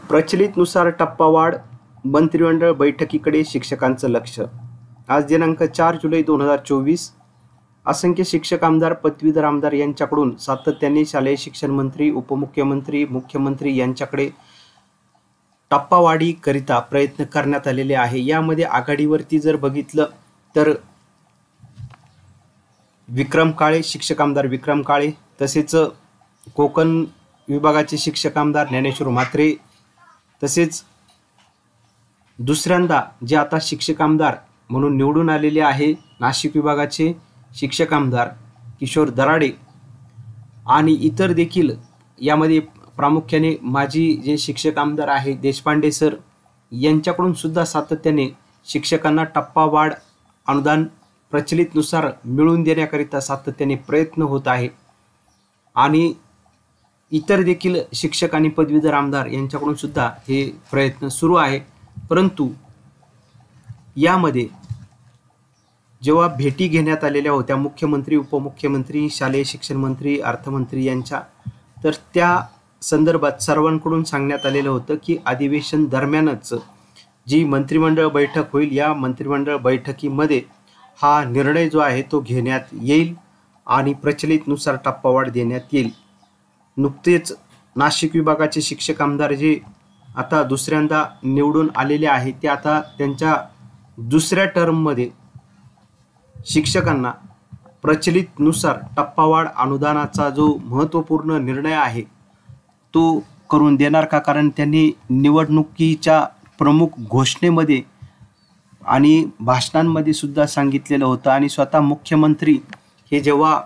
प्रचलितनुसार टप्पावाढ मंत्रिमंडळ बैठकीकडे शिक्षकांचं लक्ष। आज दिनांक 4 जुलै 2024 असंख्य शिक्षक आमदार पदवीधर आमदार यांच्याकडून सातत्याने शालेय शिक्षण मंत्री उपमुख्यमंत्री मुख्यमंत्री यांच्याकडे टप्पावाढी करिता प्रयत्न करण्यात आलेले आहे। यामध्ये आघाडीवरती जर बघितलं तर विक्रम काळे शिक्षक आमदार विक्रम काळे, तसेच कोकण विभागाचे शिक्षक आमदार ज्ञानेश्वर म्हात्रे, तसेच दुसऱ्यांदा जे आता शिक्षक आमदार म्हणून निवडून आलेले आहे नाशिक विभागाचे शिक्षक आमदार किशोर दराडे आणि इतर देखील यामध्ये प्रामुख्याने माजी जे शिक्षक आमदार आहे देशपांडे सर यांच्याकडून सुद्धा सातत्याने शिक्षकांना टप्पावाढ अनुदान प्रचलितनुसार मिळवून देण्याकरिता सातत्याने प्रयत्न होत आहे आणि इतर देखील शिक्षक आणि पदवीधर आमदार यांच्याकडून सुद्धा हे प्रयत्न सुरू आहे। परंतु यामध्ये जेव्हा भेटी घेण्यात आलेल्या होत्या मुख्यमंत्री उपमुख्यमंत्री शालेय शिक्षण मंत्री अर्थमंत्री यांच्या, तर त्या संदर्भात सर्वांकडून सांगण्यात आलेलं होतं की अधिवेशन दरम्यानच जी मंत्रिमंडळ बैठक होईल या मंत्रिमंडळ बैठकीमध्ये हा निर्णय जो आहे तो घेण्यात येईल आणि प्रचलितनुसार टप्पावाढ देण्यात येईल। नुकतेच नाशिक विभागाचे शिक्षक आमदार जे आता दुसऱ्यांदा निवडून आलेले आहेत ते आता त्यांच्या दुसऱ्या टर्ममध्ये शिक्षकांना प्रचलितनुसार टप्पावाढ अनुदानाचा जो महत्त्वपूर्ण निर्णय आहे तो करून देणार का? कारण त्यांनी निवडणुकीच्या प्रमुख घोषणेमध्ये आणि भाषणांमध्ये सुद्धा सांगितलेलं होतं आणि स्वतः मुख्यमंत्री हे जेव्हा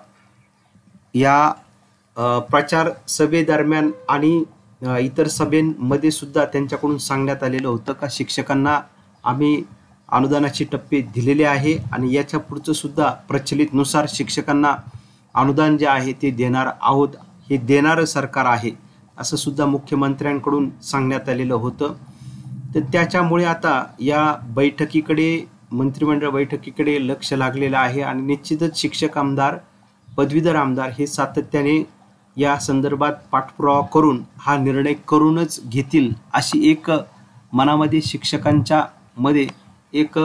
या प्रचार सभेदरम्यान आणि इतर सभेमध्ये सुद्धा त्यांच्याकडून सांगण्यात आलेलं होतं का शिक्षकांना आम्ही अनुदानाचे टप्पे दिलेले आहे आणि याच्या पुढचं सुद्धा प्रचलितनुसार शिक्षकांना अनुदान जे आहे ते देणार आहोत, हे देणारं सरकार आहे असं सुद्धा मुख्यमंत्र्यांकडून सांगण्यात आलेलं होतं। तर त्याच्यामुळे आता या बैठकीकडे मंत्रिमंडळ बैठकीकडे लक्ष लागलेलं आहे आणि निश्चितच शिक्षक आमदार पदवीधर आमदार हे सातत्याने या संदर्भात पाठपुरावा करून हा निर्णय करूनच घेतील अशी एक मनामध्ये शिक्षकांच्या मध्ये एक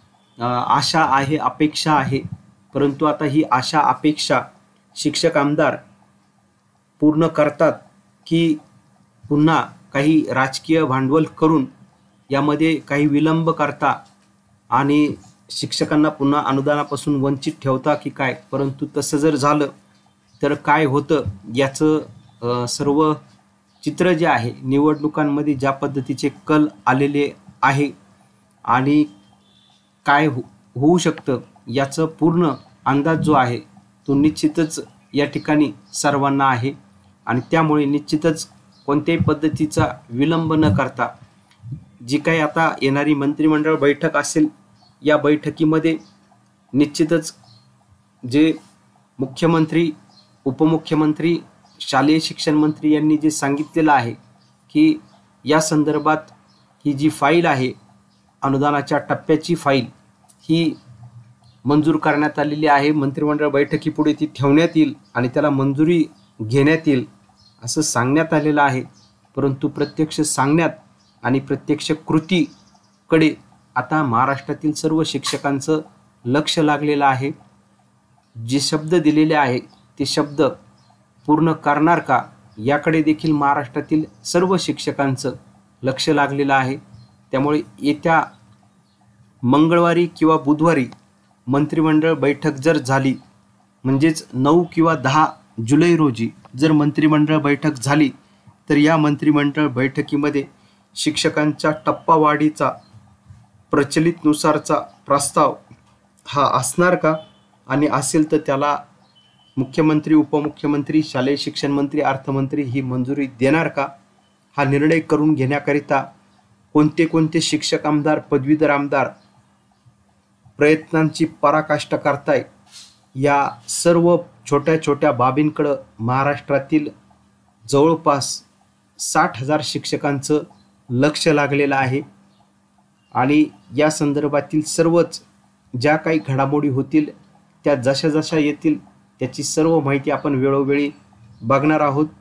आशा आहे, अपेक्षा आहे। परंतु आता ही आशा अपेक्षा शिक्षक आमदार पूर्ण करतात की पुन्हा काही राजकीय भांडवल करून यामध्ये काही विलंब करता आणि शिक्षकांना पुन्हा अनुदानापासून वंचित ठेवता की काय? परंतु तसं जर झालं तर काय होतं याचं सर्व चित्र जे आहे निवडणुकांमध्ये ज्या पद्धतीचे कल आलेले आहे आणि काय होऊ शकतं याचं पूर्ण अंदाज जो आहे तो निश्चितच या ठिकाणी सर्वांना आहे आणि त्यामुळे निश्चितच कोणत्याही पद्धतीचा विलंब न करता जी काही आता येणारी मंत्रिमंडळ बैठक असेल या बैठकीमध्ये निश्चितच जे मुख्यमंत्री उपमुख्यमंत्री शालेय शिक्षण मंत्री यांनी जे सांगितलेलं आहे की या संदर्भात ही जी फाईल आहे अनुदानाच्या टप्प्याची फाईल ही मंजूर करण्यात आलेली आहे, मंत्रिमंडळ बैठकीपुढे ती ठेवण्यात येईल आणि त्याला मंजुरी घेण्यात येईल असं सांगण्यात आलेलं आहे। परंतु प्रत्यक्ष सांगण्यात आणि प्रत्यक्ष कृतीकडे आता महाराष्ट्रातील सर्व शिक्षकांचं लक्ष लागलेलं आहे। जे शब्द दिलेले आहे ते शब्द पूर्ण करणार का याकडे देखील महाराष्ट्रातील सर्व शिक्षकांचं लक्ष लागलेलं आहे। त्यामुळे येत्या मंगळवारी किंवा बुधवारी मंत्रिमंडळ बैठक जर झाली म्हणजेच 9 किंवा 10 जुलै रोजी जर मंत्रिमंडळ बैठक झाली तर या मंत्रिमंडळ बैठकीमध्ये शिक्षकांच्या टप्पावाढीचा प्रचलितनुसारचा प्रस्ताव हा असणार का आणि असेल तर त्याला मुख्यमंत्री उपमुख्यमंत्री शालेय शिक्षण मंत्री अर्थमंत्री ही मंजुरी देणार का? हा निर्णय करून घेण्याकरिता कोणते कोणते शिक्षक आमदार पदवीधर आमदार प्रयत्नांची पराकाष्ठा करताय या सर्व छोट्या छोट्या बाबींकडे महाराष्ट्रातील जवळपास 60,000 शिक्षकांचं लक्ष लागलेलं आहे आणि या संदर्भातील सर्वच ज्या काही घडामोडी होतील त्या जशा जशा येतील त्याची सर्व माहिती आपण वेळोवेळी बघणार आहोत।